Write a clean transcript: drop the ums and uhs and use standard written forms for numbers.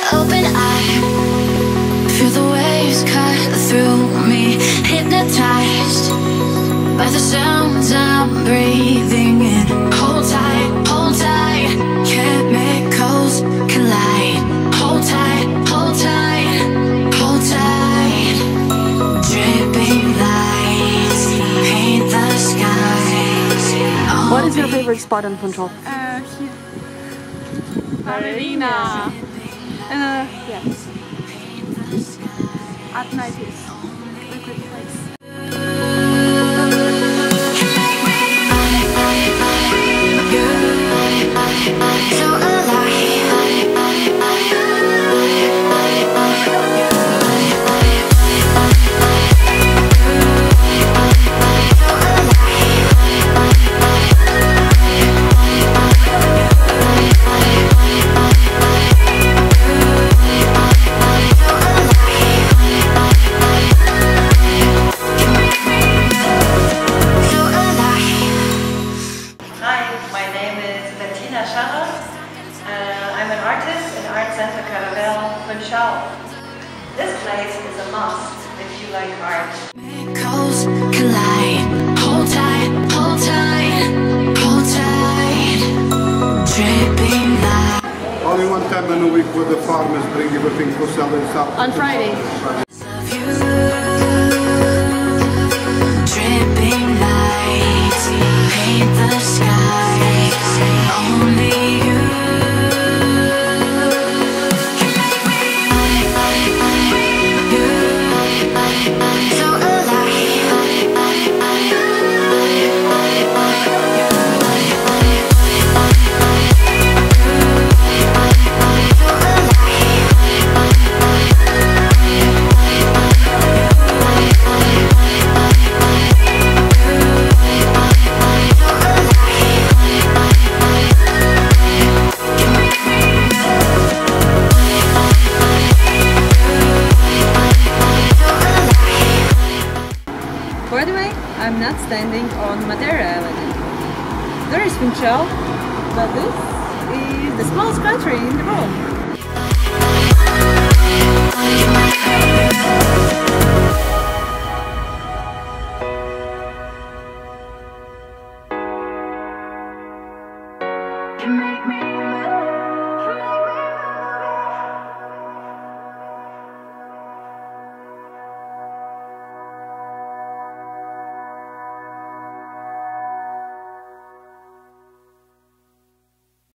open eye, feel the waves cut through me, hypnotized by the sounds I'm breathing in. Hold tight, chemicals collide. Hold tight, hold tight, hold tight. Dripping lights paint the skies. What is your favorite spot in Funchal? Here. Madeira. Yes. At night is a good place. So I'm an artist in Art Center Funchal. This place is a must if you like art. chemicals collide. Hold tight, hold tight, hold tight. Dripping light. Only one time in a week where the farmers bring everything for selling stuff. On Friday. Dripping lights paint the skies. Only you. By the way, I'm not standing on Madeira Island. There is Funchal, but this is the smallest country in the world. You make me